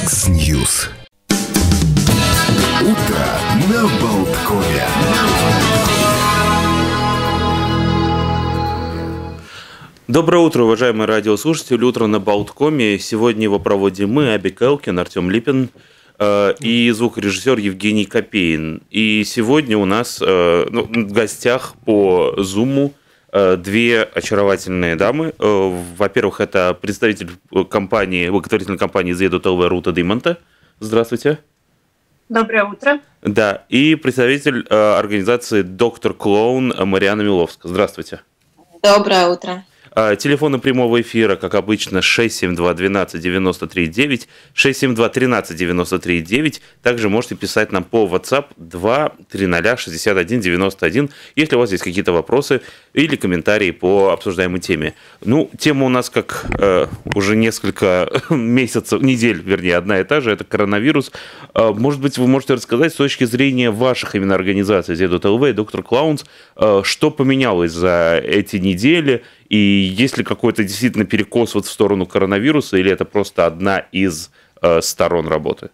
Kids-News. Утро на Болткове. Доброе утро, уважаемые радиослушатели. Утро на Болткоме. Сегодня его проводим мы, Абик Элкин, Артем Липин и звукорежиссер Евгений Копейн. И сегодня у нас в гостях по Зуму две очаровательные дамы. Во-первых, это представитель благотворительной компании ZEDUT.LV Рута Димонта. Здравствуйте. Доброе утро. Да, и представитель организации «Доктор Клоун» Марианна Миловска. Здравствуйте. Доброе утро. Телефоны прямого эфира, как обычно, 672-12-93-9, 672-13-93-9. Также можете писать нам по WhatsApp 2-300-61-91, если у вас есть какие-то вопросы или комментарии по обсуждаемой теме. Тема у нас, как уже несколько недель, вернее, одна и та же, это коронавирус. Может быть, вы можете рассказать с точки зрения ваших именно организаций ZEDUT.LV и Доктор Клоунс, что поменялось за эти недели, и есть ли какой-то действительно перекос в сторону коронавируса, или это просто одна из сторон работы?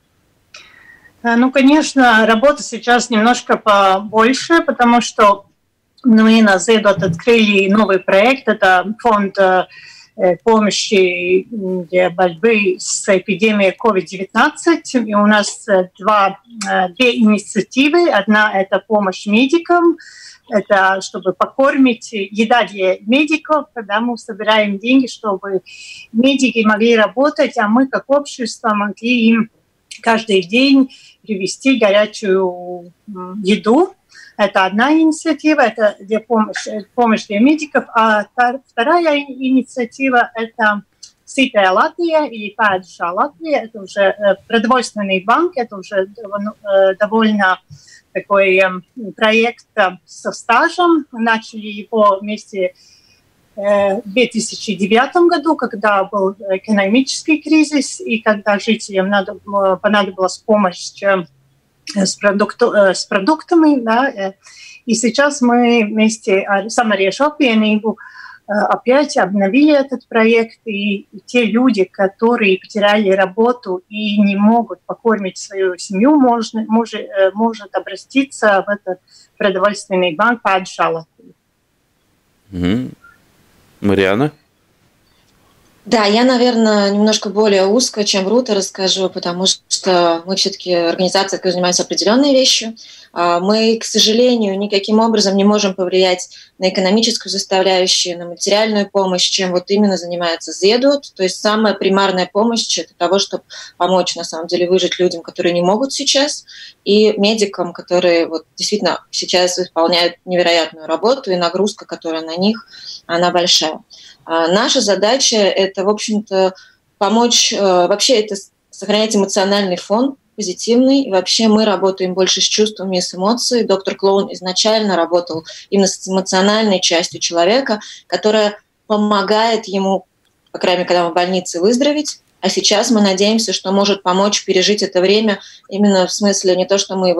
Конечно, работа сейчас немножко побольше, потому что мы на ZEDUT открыли новый проект. Это фонд помощи для борьбы с эпидемией COVID-19. И у нас две инициативы. Одна – это помощь медикам. Это чтобы покормить, еда для медиков, когда мы собираем деньги, чтобы медики могли работать, а мы как общество могли им каждый день привезти горячую еду. Это одна инициатива, это для помощь для медиков. А вторая инициатива – это Ситая Латвия или Пēdušā Латвия. Это уже продовольственный банк, это уже довольно такой проект со стажем. Начали его вместе в 2009 году, когда был экономический кризис, и когда жителям понадобилась помощь с продуктами. Да, и сейчас мы вместе с Samariešu apvienību опять обновили этот проект, и те люди, которые потеряли работу и не могут покормить свою семью, может обратиться в этот продовольственный банк Pēdušā Латвия. Марианна? Да, я, наверное, немножко более узко, чем Рута, расскажу, потому что мы все-таки организация, которая занимается определенной вещью. Мы, к сожалению, никаким образом не можем повлиять на экономическую составляющую, на материальную помощь, чем вот именно занимается ZEDUT. То есть самая примарная помощь для того, чтобы помочь, на самом деле, выжить людям, которые не могут сейчас, и медикам, которые вот действительно сейчас выполняют невероятную работу, и нагрузка, которая на них, она большая. Наша задача – это, в общем-то, помочь, вообще это сохранять эмоциональный фон, позитивный. И вообще мы работаем больше с чувствами и с эмоциями. Доктор Клоун изначально работал именно с эмоциональной частью человека, которая помогает ему, по крайней мере, когда он в больнице, выздороветь. А сейчас мы надеемся, что может помочь пережить это время именно в смысле не то, что мы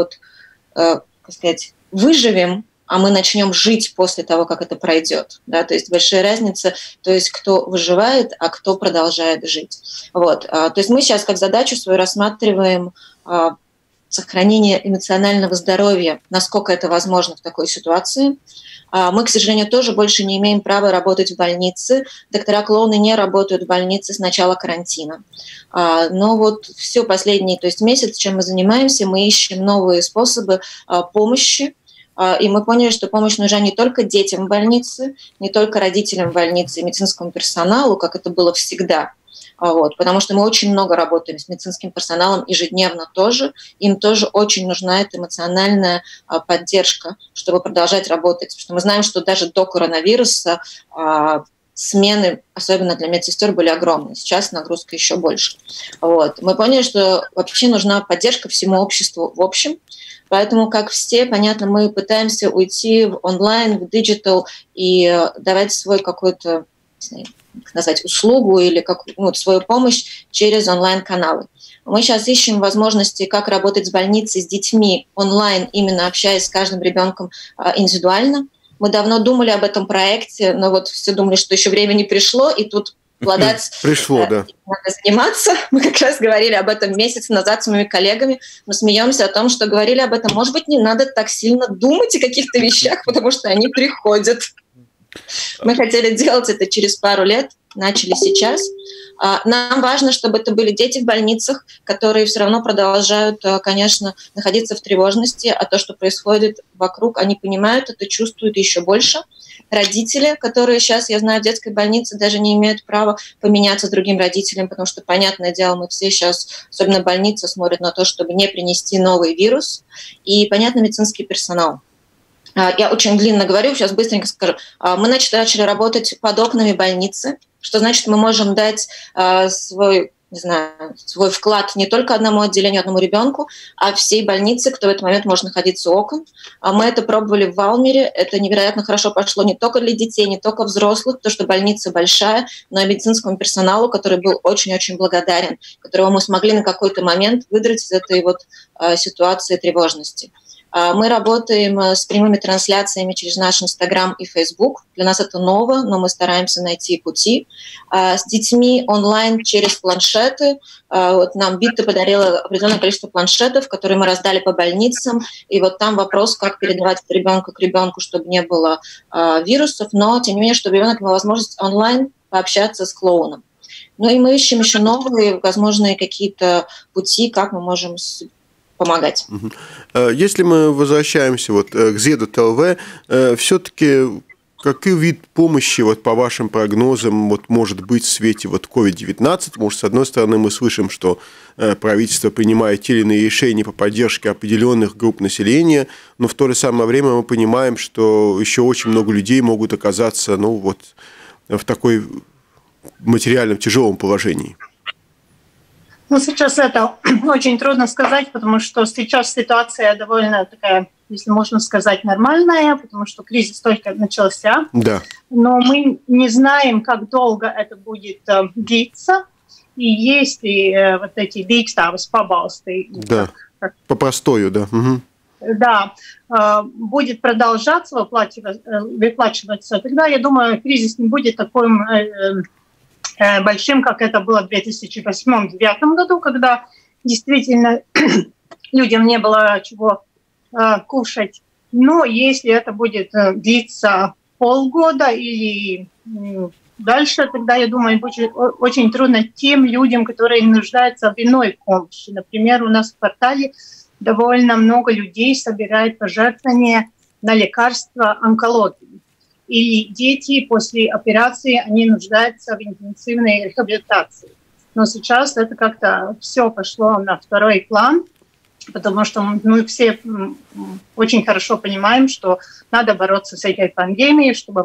выживем, а мы начнем жить после того, как это пройдет. Да? То есть большая разница, то есть кто выживает, а кто продолжает жить. Вот. То есть мы сейчас как задачу свою рассматриваем сохранение эмоционального здоровья, насколько это возможно в такой ситуации. Мы, к сожалению, тоже больше не имеем права работать в больнице. Доктора-клоуны не работают в больнице с начала карантина. Но вот все последний, то есть месяц, чем мы занимаемся, мы ищем новые способы помощи. И мы поняли, что помощь нужна не только детям в больнице, не только родителям в больнице и медицинскому персоналу, как это было всегда. Потому что мы очень много работаем с медицинским персоналом ежедневно тоже. Им тоже очень нужна эта эмоциональная поддержка, чтобы продолжать работать. Потому что мы знаем, что даже до коронавируса смены, особенно для медсестер, были огромные. Сейчас нагрузка еще больше. Мы поняли, что вообще нужна поддержка всему обществу в общем. Поэтому, как все, понятно, мы пытаемся уйти в онлайн, в диджитал и давать свой какой-то, не знаю, как назвать, услугу или свою помощь через онлайн-каналы. Мы сейчас ищем возможности, как работать с больницей, с детьми онлайн, именно общаясь с каждым ребенком индивидуально. Мы давно думали об этом проекте, но вот все думали, что еще время не пришло, и тут Пришло, да. Надо заниматься. Мы как раз говорили об этом месяц назад с моими коллегами. Мы смеемся о том, что говорили об этом. Может быть, не надо так сильно думать о каких-то вещах, потому что они приходят. Мы хотели делать это через пару лет, начали сейчас. Нам важно, чтобы это были дети в больницах, которые все равно продолжают, конечно, находиться в тревожности, а то, что происходит вокруг, они понимают это, чувствуют еще больше. Родители, которые сейчас, я знаю, в детской больнице даже не имеют права поменяться с другим родителем, потому что, понятное дело, мы все сейчас, особенно больницы, смотрят на то, чтобы не принести новый вирус. И, понятно, медицинский персонал. Я очень длинно говорю, сейчас быстренько скажу. Мы начали работать под окнами больницы, что значит, мы можем дать свой вклад не только одному отделению, одному ребенку, а всей больнице, кто в этот момент может находиться у окон. Мы это пробовали в Валмере, это невероятно хорошо пошло не только для детей, не только взрослых, потому что больница большая, но и медицинскому персоналу, который был очень-очень благодарен, которого мы смогли на какой-то момент выдрать из этой ситуации тревожности. Мы работаем с прямыми трансляциями через наш Инстаграм и Фейсбук. Для нас это ново, но мы стараемся найти пути. С детьми онлайн через планшеты. Нам Бита подарила определенное количество планшетов, которые мы раздали по больницам. И там вопрос, как передавать от ребенка к ребенку, чтобы не было вирусов, но, тем не менее, чтобы ребенок имел возможность онлайн пообщаться с клоуном. Ну и мы ищем еще новые, возможные какие-то пути, как мы можем помогать. Если мы возвращаемся к ZEDOT.LV, все-таки какой вид помощи, по вашим прогнозам, может быть в свете COVID-19? Может, с одной стороны, мы слышим, что правительство принимает те или иные решения по поддержке определенных групп населения, но в то же самое время мы понимаем, что еще очень много людей могут оказаться в такой материальном тяжелом положении. Сейчас это очень трудно сказать, потому что сейчас ситуация довольно такая, если можно сказать, нормальная, потому что кризис только начался. Да. Но мы не знаем, как долго это будет длиться. И есть ли эти dīkstāves pabalsti. Да, по простою, да. Угу. Да, будет продолжаться выплачиваться. Тогда, я думаю, кризис не будет таким большим, как это было в 2008-2009 году, когда действительно людям не было чего кушать. Но если это будет длиться полгода или дальше, тогда, я думаю, будет очень трудно тем людям, которые нуждаются в иной помощи. Например, у нас в квартале довольно много людей собирают пожертвования на лекарства онкологии. И дети после операции, они нуждаются в интенсивной реабилитации. Но сейчас это как-то все пошло на второй план, потому что мы все очень хорошо понимаем, что надо бороться с этой пандемией, чтобы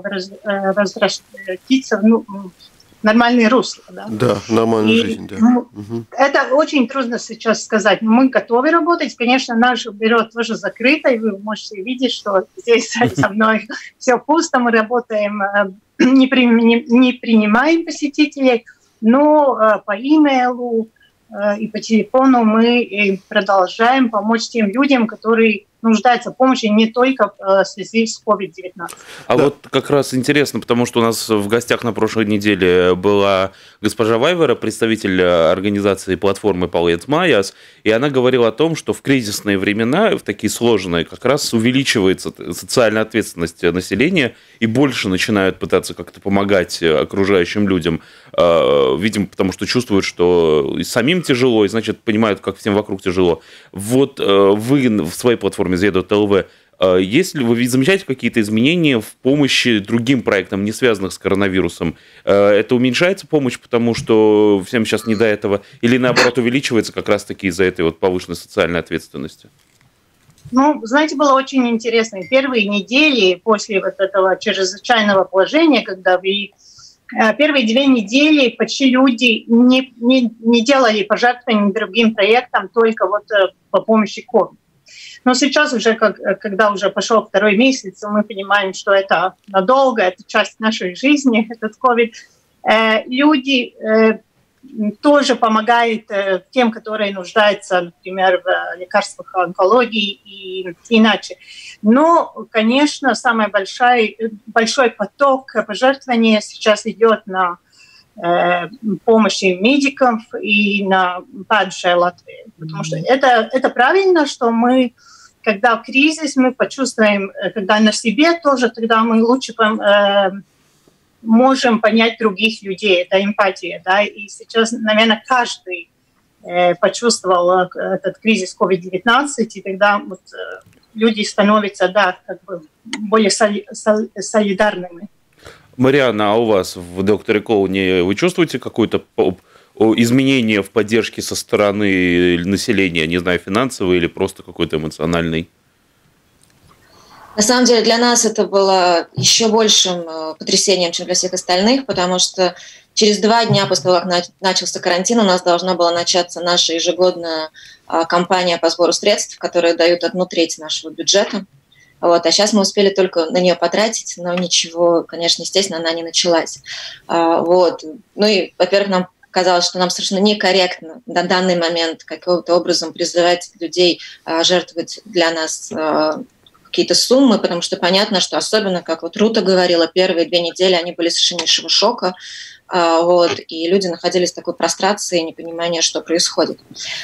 возвратиться в нормальное русло. Да, нормальную жизнь, да. Это очень трудно сейчас сказать. Мы готовы работать. Конечно, наше бюро тоже закрыто, и вы можете видеть, что здесь со мной все пусто. Мы работаем, не принимаем посетителей, но по имейлу и по телефону мы продолжаем помочь тем людям, которые нуждаются в помощи не только в связи с COVID-19. Да. Как раз интересно, потому что у нас в гостях на прошлой неделе была госпожа Вайвера, представитель организации платформы Palīdz Mājās, и она говорила о том, что в кризисные времена, в такие сложные, как раз увеличивается социальная ответственность населения, и больше начинают пытаться как-то помогать окружающим людям, видимо, потому что чувствуют, что и самим тяжело, и, значит, понимают, как всем вокруг тяжело. Вы в своей платформе ZEDOT.LV, если вы замечаете какие-то изменения в помощи другим проектам, не связанных с коронавирусом, это уменьшается помощь, потому что всем сейчас не до этого, или наоборот увеличивается как раз-таки из-за этой повышенной социальной ответственности? Знаете, было очень интересно. Первые недели после этого чрезвычайного положения, когда первые 2 недели почти люди не делали пожертвований другим проектам, только по помощи COVID. Но сейчас уже, когда уже пошел 2-й месяц, мы понимаем, что это надолго, это часть нашей жизни, этот COVID. Люди тоже помогают тем, которые нуждаются, например, в лекарствах онкологии и иначе. Но, конечно, самый большой поток пожертвований сейчас идет на помощи медикам и на падшей Латвии. Потому что это правильно, что мы, когда в кризис, мы почувствуем, когда на себе тоже, тогда мы лучше можем понять других людей. Это эмпатия. Да? И сейчас, наверное, каждый почувствовал этот кризис COVID-19, и тогда вот, люди становятся более солидарными. Марианна, а у вас в «Докторе Клоуне» вы чувствуете какое-то изменение в поддержке со стороны населения, не знаю, финансовой или просто какой-то эмоциональной? На самом деле для нас это было еще большим потрясением, чем для всех остальных, потому что через 2 дня после того, как начался карантин, у нас должна была начаться наша ежегодная кампания по сбору средств, которые дают 1/3 нашего бюджета. Вот, а сейчас мы успели только на нее потратить, но ничего, конечно, естественно, она не началась. Вот. Ну и, во-первых, нам казалось, что нам совершенно некорректно на данный момент каким-то образом призывать людей жертвовать для нас какие-то суммы, потому что понятно, что особенно, как вот Рута говорила, первые 2 недели они были совершеннейшего шока, вот, и люди находились в такой прострации, непонимания, что происходит.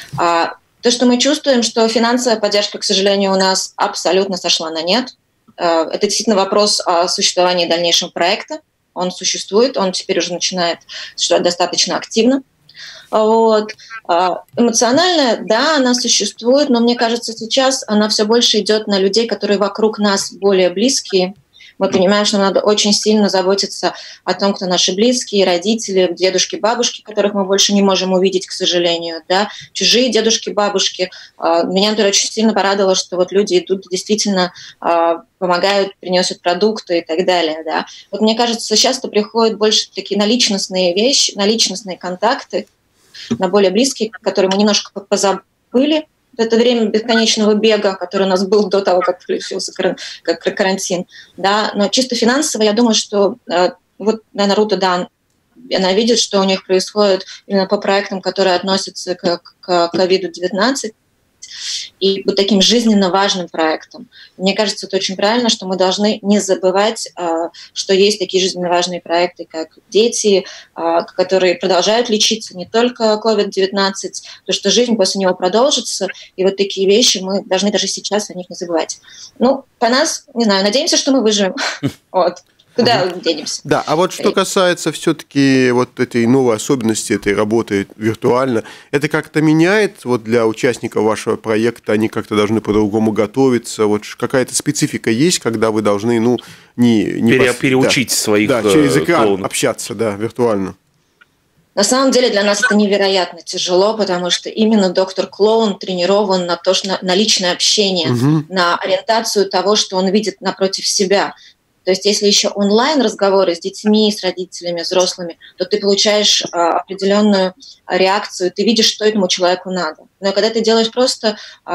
То, что мы чувствуем, что финансовая поддержка, к сожалению, у нас абсолютно сошла на нет. Это действительно вопрос о существовании дальнейшего проекта. Он существует, он теперь уже начинает существовать достаточно активно. Вот. Эмоциональная, да, она существует, но мне кажется, сейчас она все больше идет на людей, которые вокруг нас более близкие. Мы понимаем, что надо очень сильно заботиться о том, кто наши близкие, родители, дедушки, бабушки, которых мы больше не можем увидеть, к сожалению, да, чужие дедушки, бабушки. Меня, например, очень сильно порадовало, что вот люди идут, действительно помогают, приносят продукты и так далее, да. Вот мне кажется, сейчас-то приходят больше такие на личностные вещи, на личностные контакты, на более близкие, которые мы немножко позабыли. Это время бесконечного бега, который у нас был до того, как включился карантин. Да? Но чисто финансово, я думаю, что вот, наверное, Рута, да, она видит, что у них происходит именно по проектам, которые относятся к COVID-19, и вот таким жизненно важным проектом. Мне кажется, это очень правильно, что мы должны не забывать, что есть такие жизненно важные проекты, как дети, которые продолжают лечиться, не только COVID-19, потому что жизнь после него продолжится, и вот такие вещи мы должны даже сейчас о них не забывать. Ну, по нас, не знаю, надеемся, что мы выживем. Вот. Куда денемся? Да, а вот что касается все-таки вот этой новой особенности этой работы виртуально, это как-то меняет вот для участников вашего проекта, они как-то должны по-другому готовиться, вот какая-то специфика есть, когда вы должны, ну, переучить своих через экран клоунов общаться, да, виртуально. На самом деле для нас это невероятно тяжело, потому что именно доктор Клоун тренирован на то, что на личное общение, на ориентацию того, что он видит напротив себя. То есть если еще онлайн-разговоры с детьми, с родителями, взрослыми, то ты получаешь определенную реакцию, ты видишь, что этому человеку надо. Но когда ты делаешь просто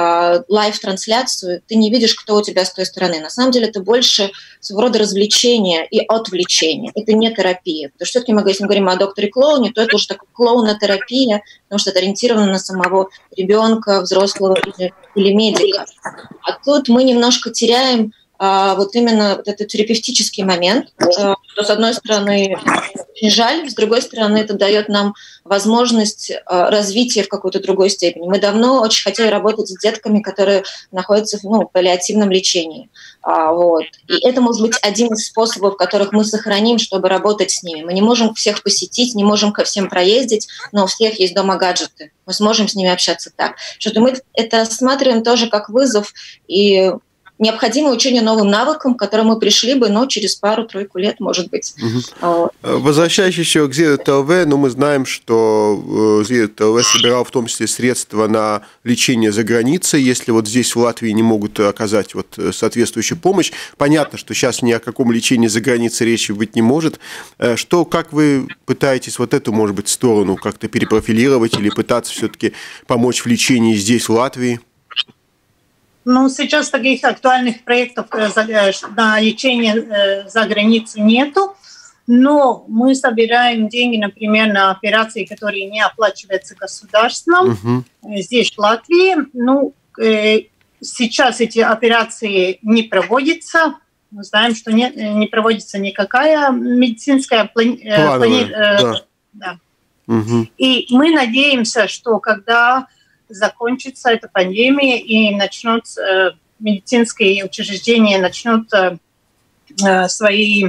лайв-трансляцию, ты не видишь, кто у тебя с той стороны. На самом деле это больше своего рода развлечение и отвлечение. Это не терапия. Потому что все-таки если мы говорим о докторе Клоуне, то это уже такая клоунотерапия, потому что это ориентировано на самого ребенка, взрослого или медика. А тут мы немножко теряем вот именно вот этот терапевтический момент, что, с одной стороны, очень жаль, с другой стороны, это дает нам возможность развития в какой-то другой степени. Мы давно очень хотели работать с детками, которые находятся в паллиативном лечении. Вот. И это может быть один из способов, которых мы сохраним, чтобы работать с ними. Мы не можем всех посетить, не можем ко всем проездить, но у всех есть дома гаджеты. Мы сможем с ними общаться так. Что-то мы это рассматриваем тоже как вызов и необходимо учение новым навыкам, к которым мы пришли бы, но через 2-3 лет, может быть. Возвращаясь еще к Зеду-ТЛВ, мы знаем, что Зеду-ТЛВ собирал в том числе средства на лечение за границей, если вот здесь в Латвии не могут оказать вот соответствующую помощь. Понятно, что сейчас ни о каком лечении за границей речи быть не может. Как вы пытаетесь вот эту, может быть, сторону как-то перепрофилировать или пытаться все-таки помочь в лечении здесь, в Латвии? Ну, сейчас таких актуальных проектов на лечение за границей нету, но мы собираем деньги, например, на операции, которые не оплачиваются государством здесь, в Латвии. Ну, сейчас эти операции не проводятся. Мы знаем, что не проводится никакая медицинская Да. Мгм. И мы надеемся, что когда закончится эта пандемия и начнут медицинские учреждения начнут свои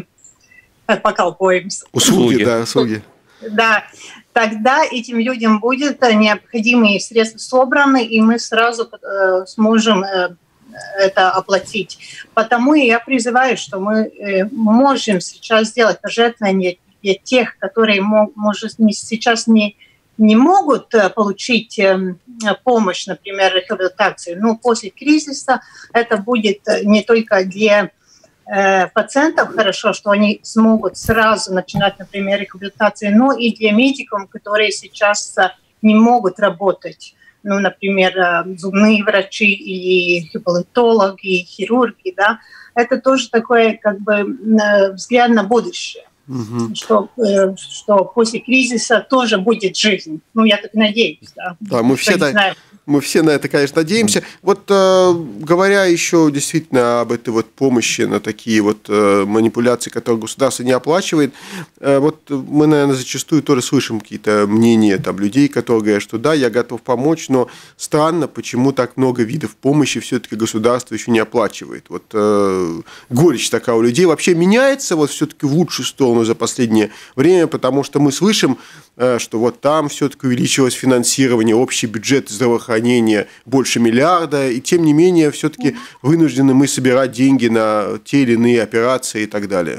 Услуги, да, услуги. Да, тогда этим людям будут необходимые средства собраны, и мы сразу сможем это оплатить. Потому я призываю, что мы можем сейчас сделать пожертвования для тех, которые, может, сейчас не могут получить помощь, например, рехабилитацию. Но после кризиса это будет не только для пациентов хорошо, что они смогут сразу начинать, например, рехабилитацию, но и для медиков, которые сейчас не могут работать. Ну, например, зубные врачи или рехабилитологи, хирурги, да. Это тоже такой, как бы, взгляд на будущее. Угу. Что после кризиса тоже будет жизнь. Ну, я так надеюсь. Да, мы все на это, конечно, надеемся. Вот говоря еще действительно об этой вот помощи на такие вот манипуляции, которые государство не оплачивает, вот мы, наверное, зачастую тоже слышим какие-то мнения там, людей, которые говорят, что да, я готов помочь, но странно, почему так много видов помощи все-таки государство еще не оплачивает. Вот горечь такая у людей. Вообще меняется вот все-таки в лучшую сторону за последнее время, потому что мы слышим, что вот там все-таки увеличилось финансирование, общий бюджет здравоохранения больше миллиарда, и тем не менее все-таки вынуждены мы собирать деньги на те или иные операции и так далее.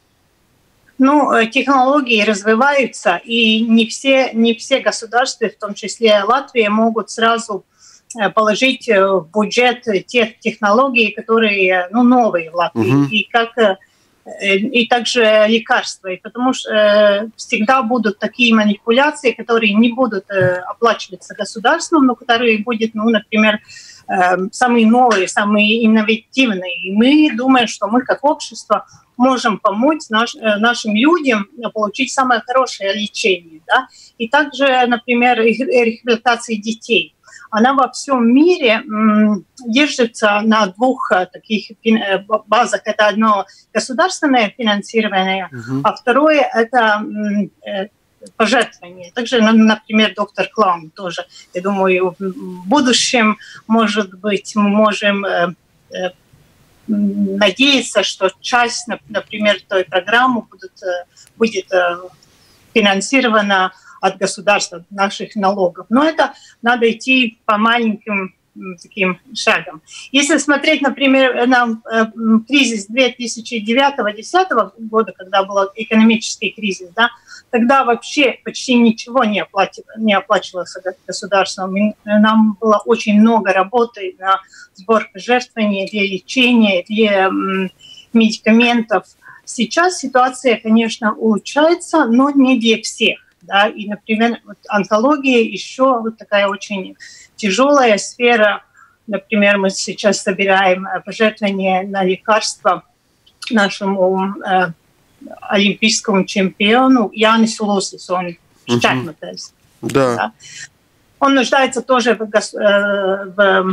Ну, технологии развиваются, и не все государства, в том числе Латвия, могут сразу положить в бюджет тех технологий, которые новые в Латвии, и также лекарства, потому что всегда будут такие манипуляции, которые не будут оплачиваться государством, но которые будут, например, самые новые, самые инновативные. И мы думаем, что мы как общество можем помочь нашим людям получить самое хорошее лечение. Да? И также, например, рехабилитация детей. Она во всем мире держится на двух таких базах. Это одно государственное финансирование, а второе – это пожертвование. Также, например, доктор Клаун тоже. Я думаю, в будущем, может быть, мы можем надеяться, что часть, например, той программы будет финансирована от государства, наших налогов. Но это надо идти по маленьким таким шагам. Если смотреть, например, на кризис 2009-2010 года, когда был экономический кризис, да, тогда вообще почти ничего не оплачивалось государством. Нам было очень много работы на сбор пожертвований для лечения, для медикаментов. Сейчас ситуация, конечно, улучшается, но не для всех. Да, и, например, онкология еще вот такая очень тяжелая сфера. Например, мы сейчас собираем пожертвования на лекарства нашему олимпийскому чемпиону Янису Лусису, он шахматист. Да. Он нуждается тоже в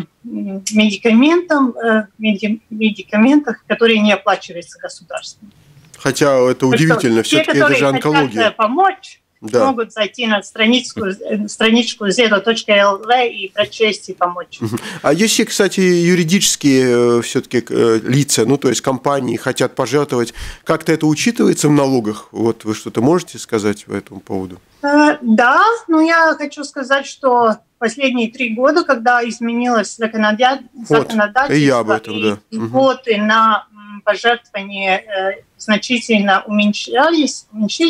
медикаментах, которые не оплачиваются государством. Хотя это удивительно, все-таки это же онкология. Хотят помочь, могут зайти на страничку zedo.lv и прочесть и помочь. А если, кстати, юридические все-таки лица, то есть компании хотят пожертвовать, как-то это учитывается в налогах? Вот вы что-то можете сказать по этому поводу? Да, но я хочу сказать, что последние 3 года, когда изменилось законодательство, и я об этом, и квоты на пожертвования значительно уменьшились,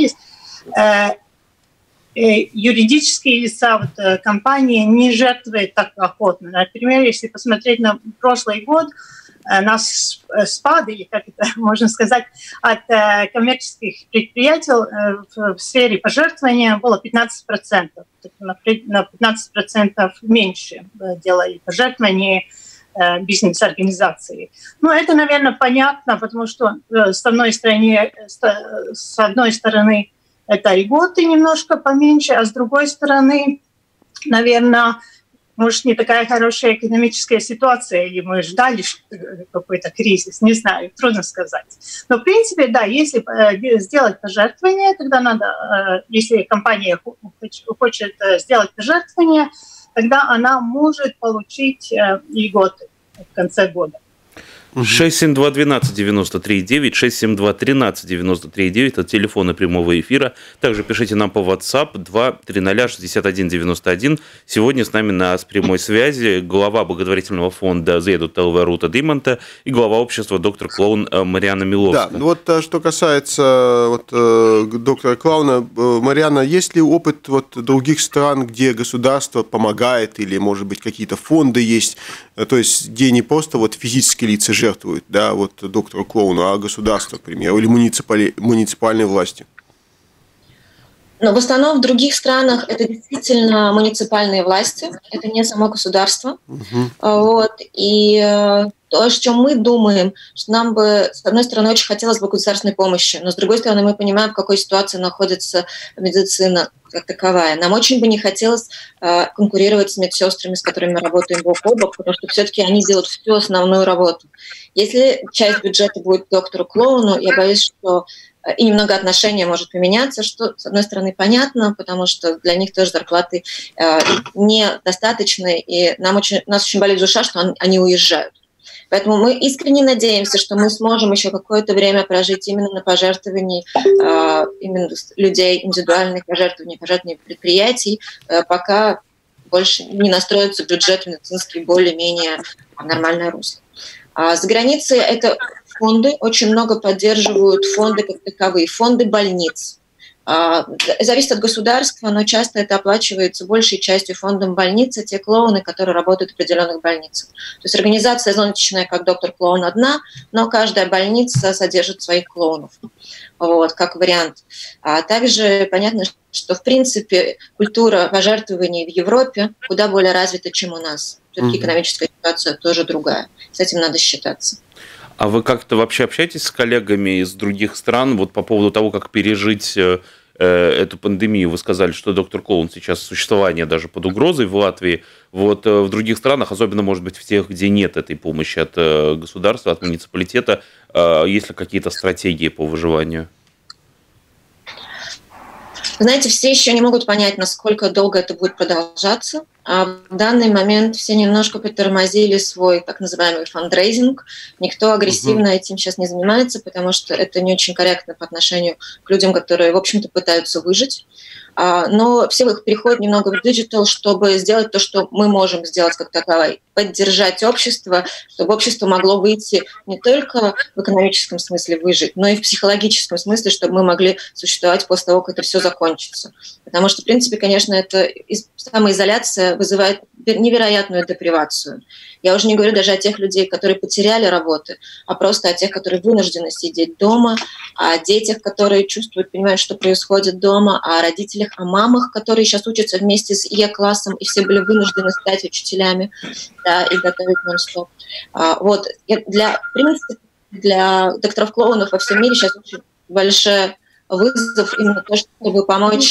юридические лица, компании не жертвуют так охотно. Например, если посмотреть на прошлый год, наш спад, или как это можно сказать, от коммерческих предприятий в сфере пожертвования было 15%. На 15% меньше делали пожертвования бизнес-организации. Это, наверное, понятно, потому что с одной стороны, это льготы немножко поменьше, а с другой стороны, наверное, может, не такая хорошая экономическая ситуация, или мы ждали какой-то кризис, не знаю, трудно сказать. Но, в принципе, да, если сделать пожертвование, тогда надо, если компания хочет сделать пожертвование, тогда она может получить льготы в конце года. 672-12-93-9, 672-13-93-9, это телефоны прямого эфира. Также пишите нам по WhatsApp 230-61-91. Сегодня с нами на прямой связи глава благотворительного фонда «Зедут ТЛВ» Рута Димонта и глава общества доктор Клоун Мариана Миловская. Да, вот что касается доктора Клоуна, Мариана, есть ли опыт других стран, где государство помогает или, может быть, какие-то фонды есть, то есть где не просто физические лица жертвуют, да, доктору Клоуну, а государство, к примеру, или муниципальные власти? Но в основном в других странах это действительно муниципальные власти, это не само государство. И то, о чем мы думаем, что нам бы, с одной стороны, очень хотелось бы государственной помощи, но с другой стороны, мы понимаем, в какой ситуации находится медицина как таковая. Нам очень бы не хотелось конкурировать с медсестрами, с которыми мы работаем бок о бок, потому что все-таки они делают всю основную работу. Если часть бюджета будет доктору Клоуну, я боюсь, что и немного отношение может поменяться, что, с одной стороны, понятно, потому что для них тоже зарплаты недостаточны, и нас очень болит душа, что они уезжают. Поэтому мы искренне надеемся, что мы сможем еще какое-то время прожить именно на пожертвовании именно людей, индивидуальных пожертвований предприятий, пока больше не настроится бюджет медицинский более-менее в нормальное русло. За границей это фонды, очень много поддерживают фонды как таковые, фонды больниц. Зависит от государства, но часто это оплачивается большей частью фондом больницы, те клоуны, которые работают в определенных больницах. То есть организация зонтичная, как доктор Клоун, одна, но каждая больница содержит своих клоунов, как вариант. А также понятно, что в принципе культура пожертвований в Европе куда более развита, чем у нас. Все-таки экономическая ситуация тоже другая. С этим надо считаться. А вы как-то вообще общаетесь с коллегами из других стран по поводу того, как пережить эту пандемию? Вы сказали, что доктор Клоун сейчас существование даже под угрозой в Латвии. В других странах, особенно, может быть, в тех, где нет этой помощи от государства, от муниципалитета, есть ли какие-то стратегии по выживанию? Знаете, все еще не могут понять, насколько долго это будет продолжаться. А в данный момент все немножко притормозили свой так называемый фандрейзинг. Никто агрессивно этим сейчас не занимается, потому что это не очень корректно по отношению к людям, которые, в общем-то, пытаются выжить. Но все их переходят немного в диджитал, чтобы сделать то, что мы можем сделать как таковое. Поддержать общество, чтобы общество могло выйти не только в экономическом смысле выжить, но и в психологическом смысле, чтобы мы могли существовать после того, как это все закончится. Потому что, в принципе, конечно, это самоизоляция вызывает невероятную депривацию. Я уже не говорю даже о тех людей, которые потеряли работы, а просто о тех, которые вынуждены сидеть дома, о детях, которые чувствуют, понимают, что происходит дома, о родителях, о мамах, которые сейчас учатся вместе с Е-классом, и все были вынуждены стать учителями, да, и готовить нон-стоп. В принципе, для докторов клоунов во всем мире сейчас очень большой вызов именно то, чтобы помочь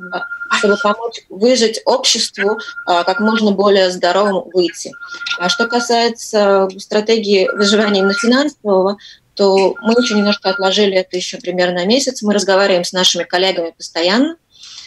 выжить обществу, как можно более здоровым выйти. А что касается стратегии выживания именно финансового, то мы еще немножко отложили это еще примерно на месяц. Мы разговариваем с нашими коллегами постоянно.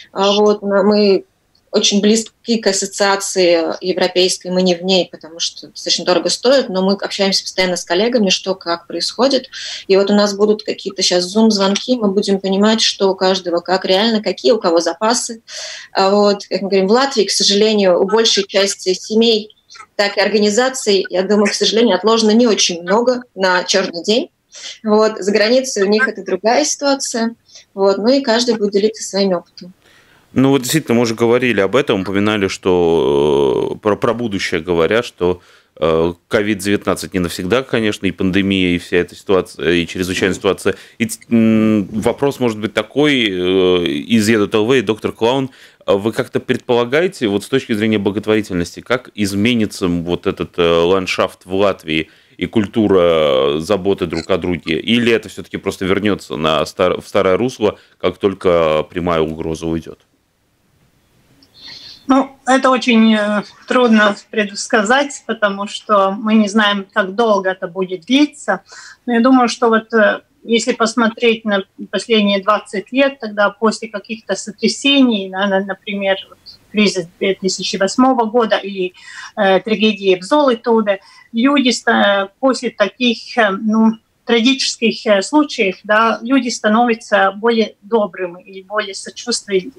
Мы очень близки к ассоциации европейской, мы не в ней, потому что достаточно дорого стоит, но мы общаемся постоянно с коллегами, что как происходит. И у нас будут какие-то сейчас зум-звонки, мы будем понимать, что у каждого как реально, какие у кого запасы. Как мы говорим, в Латвии, к сожалению, у большей части семей, так и организаций, я думаю, к сожалению, отложено не очень много на черный день. За границей у них это другая ситуация. И каждый будет делиться своим опытом. Действительно, мы уже говорили об этом, упоминали, что про будущее говоря, что COVID-19 не навсегда, конечно, и пандемия, и вся эта ситуация, и чрезвычайная ситуация. И вопрос может быть такой, из Зедут ТЛВ и доктор Клоун, вы как-то предполагаете, с точки зрения благотворительности, как изменится этот ландшафт в Латвии и культура заботы друг о друге? Или это все-таки просто вернется в старое русло, как только прямая угроза уйдет? Ну, это очень трудно предсказать, потому что мы не знаем, как долго это будет длиться. Но я думаю, что вот если посмотреть на последние 20 лет, тогда после каких-то сотрясений, например, кризис 2008 года или трагедии в Золотоуде, люди после таких трагических случаев, да, люди становятся более добрыми и более сочувствующими.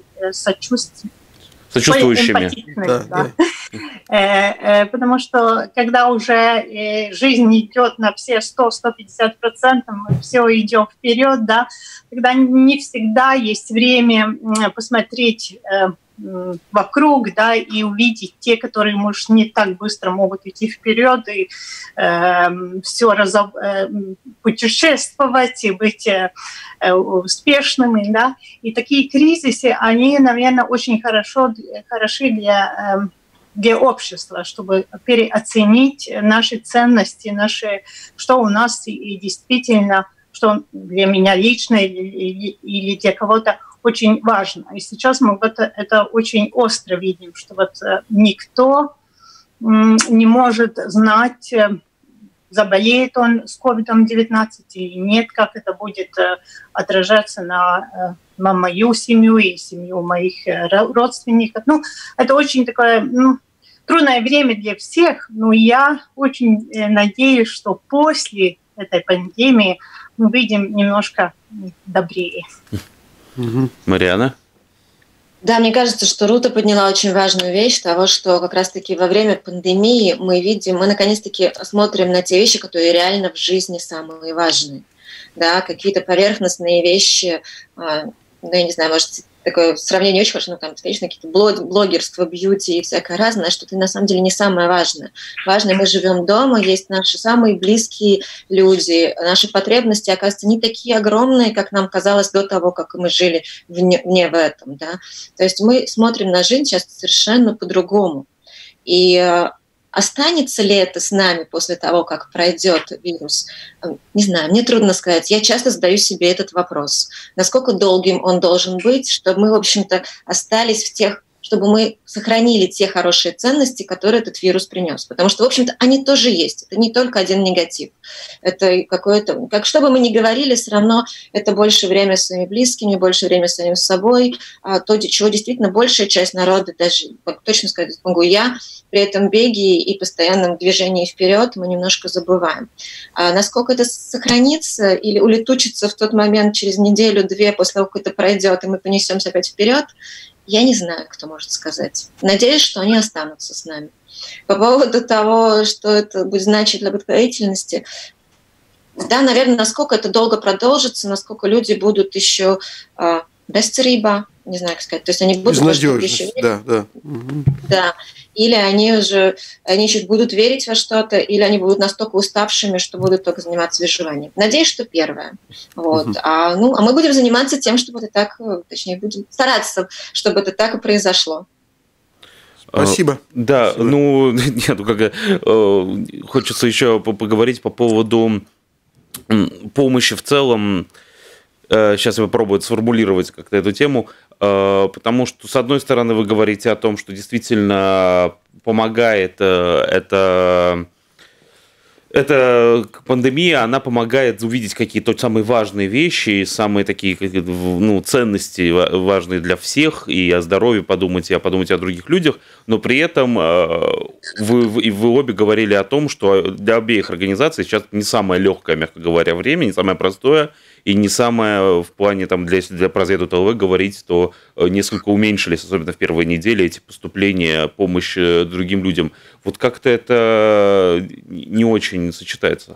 Да. Потому что когда уже жизнь идет на все 100-150%, мы все идем вперед, да, тогда не всегда есть время посмотреть вокруг, да, и увидеть те, которые, может, не так быстро могут идти вперед и путешествовать и быть успешными, да. И такие кризисы, они, наверное, очень хороши для общества, чтобы переоценить наши ценности, что у нас и действительно, что для меня лично или для кого-то очень важно. И сейчас мы это очень остро видим, что никто не может знать, заболеет он с COVID-19 или нет, как это будет отражаться на мою семью и семью моих родственников. Это очень такое трудное время для всех, но я очень надеюсь, что после этой пандемии мы видим немножко добрее. Марианна? Да, мне кажется, что Рута подняла очень важную вещь того, что как раз-таки во время пандемии мы наконец-таки смотрим на те вещи, которые реально в жизни самые важные. Да, какие-то поверхностные вещи, я не знаю, может, такое сравнение очень хорошо, конечно, какие-то блогерство, бьюти и всякое разное, что это на самом деле не самое важное. Важно, мы живем дома, есть наши самые близкие люди, наши потребности, оказывается, не такие огромные, как нам казалось до того, как мы жили вне в этом. Да? То есть мы смотрим на жизнь сейчас совершенно по-другому. И останется ли это с нами после того, как пройдет вирус? Не знаю, мне трудно сказать. Я часто задаю себе этот вопрос. Насколько долгим он должен быть, чтобы мы, в общем-то, остались чтобы мы сохранили те хорошие ценности, которые этот вирус принес. Потому что, в общем-то, они тоже есть. Это не только один негатив. Это какое-то... Что бы мы ни говорили, все равно это больше время с своими близкими, больше время с самим собой. То, чего действительно большая часть народа, даже точно сказать могу я, при этом беге и постоянном движении вперед мы немножко забываем. Насколько это сохранится или улетучится в тот момент через неделю-две после того, как это пройдет, и мы понесемся опять вперед, я не знаю, кто может сказать. Надеюсь, что они останутся с нами. По поводу того, что это будет значить для благотворительности, да, наверное, насколько это долго продолжится, насколько люди будут еще безцериба, не знаю, как сказать, то есть они будут еще да. Или они еще будут верить во что-то, или они будут настолько уставшими, что будут только заниматься выживанием. Надеюсь, что первое. Вот. А мы будем заниматься тем, чтобы это так, точнее, будем стараться, чтобы это так и произошло. Спасибо. Да, хочется еще поговорить по поводу помощи в целом. Сейчас я попробую сформулировать как-то эту тему, потому что, с одной стороны, вы говорите о том, что действительно помогает эта пандемия, она помогает увидеть какие-то самые важные вещи, самые такие ценности важные для всех, и о здоровье подумать, и подумать о других людях, но при этом вы обе говорили о том, что для обеих организаций сейчас не самое легкое, мягко говоря, время, не самое простое, и не самое в плане, для Прозеду ТЛВ говорить, то несколько уменьшились, особенно в первые недели, эти поступления, помощь другим людям. Вот как-то это не очень сочетается?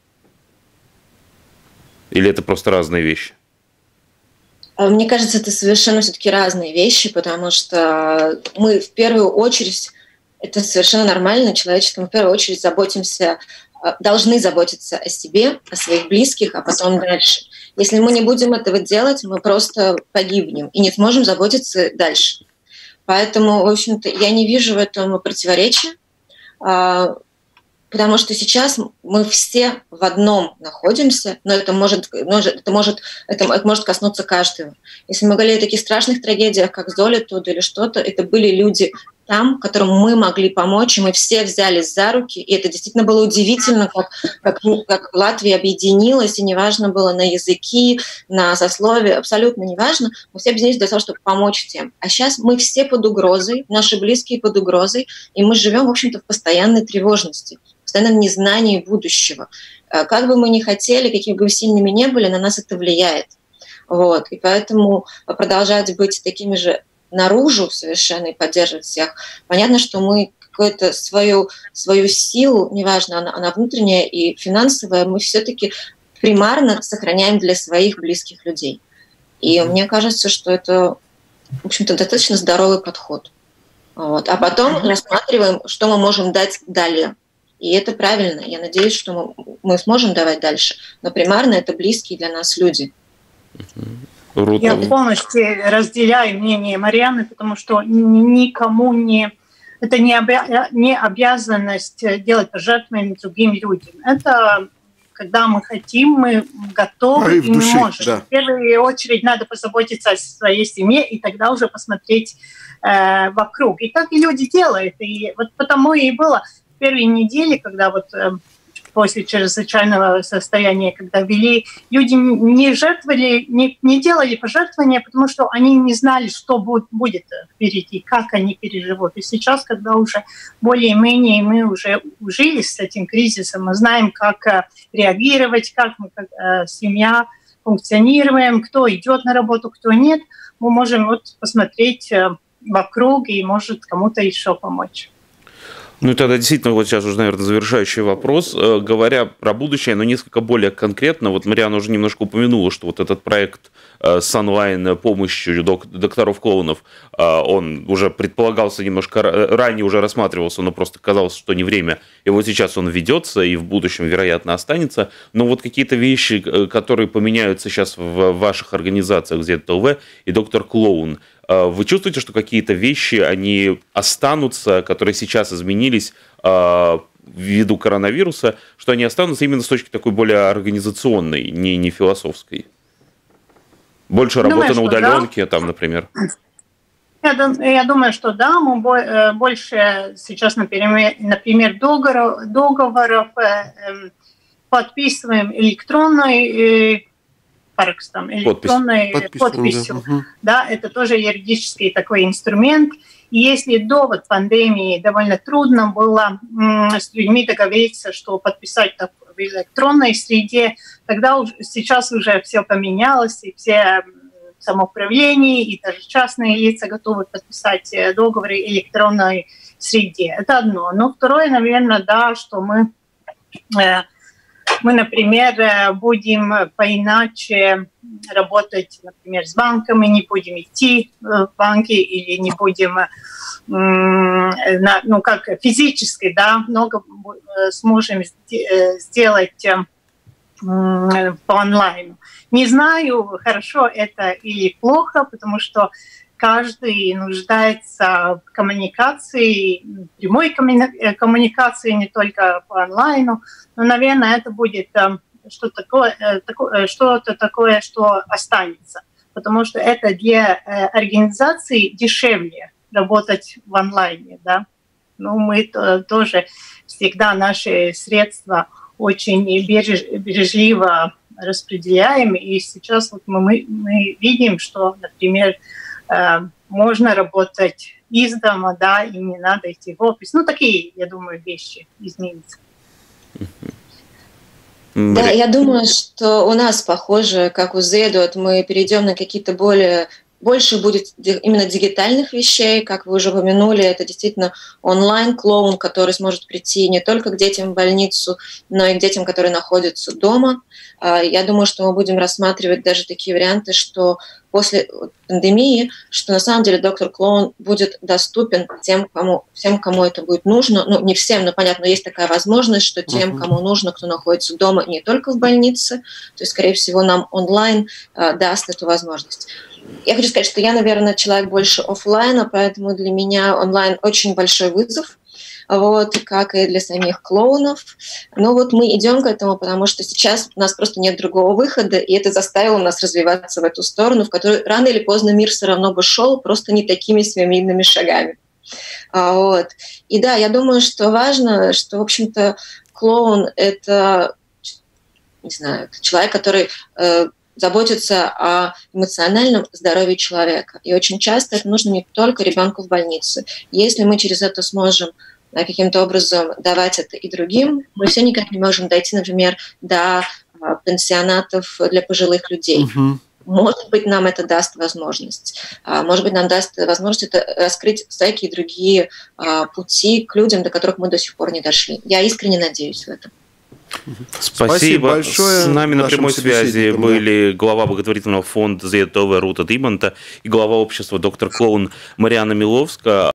Или это просто разные вещи? Мне кажется, это совершенно все-таки разные вещи, потому что мы в первую очередь, это совершенно нормально, человеческое, мы в первую очередь должны заботиться о себе, о своих близких, а потом дальше. Если мы не будем этого делать, мы просто погибнем и не сможем заботиться дальше. Поэтому, в общем-то, я не вижу в этом противоречия. Потому что сейчас мы все в одном находимся, но это может коснуться каждого. Если мы говорили о таких страшных трагедиях, как Золотуд или что-то, это были люди там, которым мы могли помочь, и мы все взялись за руки, и это действительно было удивительно, как Латвия объединилась, и неважно было на языки, на сословие, абсолютно неважно, мы все объединились для того, чтобы помочь тем. А сейчас мы все под угрозой, наши близкие под угрозой, и мы живем, в общем-то, в постоянной тревожности, в постоянном незнании будущего. Как бы мы ни хотели, какими бы сильными ни были, на нас это влияет. Вот. И поэтому продолжать быть такими же наружу совершенно и поддерживать всех. Понятно, что мы какую-то свою силу, неважно, она внутренняя и финансовая, мы все-таки примарно сохраняем для своих близких людей. И мне кажется, что это, в общем-то, достаточно здоровый подход. Вот. А потом рассматриваем, что мы можем дать далее. И это правильно. Я надеюсь, что мы сможем давать дальше. Но примарно это близкие для нас люди. Я полностью разделяю мнение Марьяны, потому что никому это не обязанность делать пожертвования другим людям. Это когда мы хотим, мы готовы и мы можем. Да. В первую очередь надо позаботиться о своей семье и тогда уже посмотреть вокруг. И так и люди делают. И вот потому и было в первые недели, когда вот после чрезвычайного состояния, когда ввели, люди не жертвовали, не делали пожертвования, потому что они не знали, что будет впереди, как они переживут. И сейчас, когда уже более-менее мы уже ужились с этим кризисом, мы знаем, как реагировать, как мы, как семья, функционируем, кто идет на работу, кто нет, мы можем вот посмотреть вокруг и, может, кому-то еще помочь. Ну и тогда действительно, вот сейчас уже, наверное, завершающий вопрос. Говоря про будущее, но несколько более конкретно, вот Марьяна уже немножко упомянула, что вот этот проект с онлайн-помощью докторов-клоунов, он уже предполагался немножко ранее, уже рассматривался, но просто казалось, что не время. И вот сейчас он ведется и в будущем, вероятно, останется. Но вот какие-то вещи, которые поменяются сейчас в ваших организациях ZTLV и Доктор Клоун, вы чувствуете, что какие-то вещи, они останутся, которые сейчас изменились ввиду коронавируса, что они останутся именно с точки такой более организационной, не философской? Больше работы на удаленке, там, например? Я думаю, что да, мы больше сейчас, например, договоров подписываем электронной электронной подписью. Да, это тоже юридический такой инструмент. И если до вот пандемии довольно трудно было с людьми договориться, что подписать так в электронной среде, тогда сейчас уже все поменялось, и все самоуправление, и даже частные лица готовы подписать договоры в электронной среде. Это одно. Но второе, наверное, да, что мы, например, будем поиначе работать, например, с банками, не будем идти в банки или не будем, как физически, да, много сможем сделать по онлайну. Не знаю, хорошо это или плохо, потому что каждый нуждается в коммуникации, прямой коммуникации, не только по онлайну. Но, наверное, это будет что-то такое, что останется. Потому что это для организации дешевле работать в онлайне. Да? Ну, мы тоже всегда наши средства очень бережливо распределяем. И сейчас вот мы видим, что, например, можно работать из дома, да, и не надо идти в офис. Ну, такие, я думаю, вещи изменятся. Да, я думаю, что у нас похоже, как у Зедот, мы перейдем на какие-то больше будет именно дигитальных вещей, как вы уже упомянули, это действительно онлайн-клоун, который сможет прийти не только к детям в больницу, но и к детям, которые находятся дома. Я думаю, что мы будем рассматривать даже такие варианты, что после пандемии, что на самом деле доктор Клоун будет доступен всем, кому это будет нужно. Ну, не всем, но, понятно, есть такая возможность, что тем, кому нужно, кто находится дома, не только в больнице, то есть, скорее всего, нам онлайн даст эту возможность. Я хочу сказать, что я, наверное, человек больше офлайна, поэтому для меня онлайн очень большой вызов. вот, как и для самих клоунов. Но вот мы идем к этому, потому что сейчас у нас просто нет другого выхода, и это заставило нас развиваться в эту сторону, в которую рано или поздно мир все равно бы шел, просто не такими семимильными шагами. Вот. И да, я думаю, что важно, что, в общем-то, клоун – это, не знаю, человек, который заботится о эмоциональном здоровье человека. И очень часто это нужно не только ребенку в больнице. Если мы через это сможем каким-то образом давать это и другим, мы все никак не можем дойти, например, до пансионатов для пожилых людей. Может быть, нам это даст возможность. Может быть, нам даст возможность это раскрыть всякие другие пути к людям, до которых мы до сих пор не дошли. Я искренне надеюсь в это. Спасибо большое. С нами на прямой связи были глава благотворительного фонда ZTV Рута Димонта и глава общества «Доктор Клоун» Марианна Миловская.